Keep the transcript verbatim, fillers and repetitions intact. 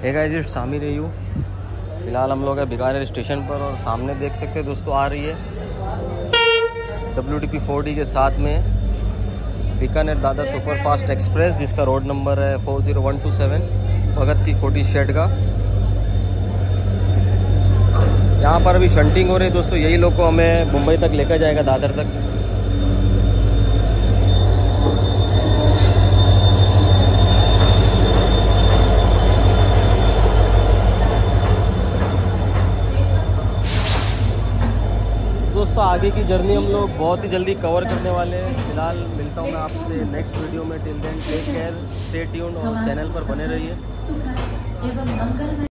Hey guys, it's सामी रेयू। फिलहाल हम लोग हैं बीकानेर स्टेशन पर और सामने देख सकते हैं दोस्तों आ रही है W T P four D के साथ में बीकानेर दादर सुपरफास्ट एक्सप्रेस, जिसका रोड नंबर है four zero one two seven Bhagat ki Kothi shade का। यहाँ पर अभी शंटिंग हो रही है दोस्तों, यही लोग को हमें मुंबई तक लेकर जाएगा, दादर तक। दोस्तों आगे की जर्नी हम लोग बहुत ही जल्दी कवर करने वाले हैं। फिलहाल मिलता हूँ मैं आपसे नेक्स्ट वीडियो में। Till then take care, stay tuned और चैनल पर बने रहिए।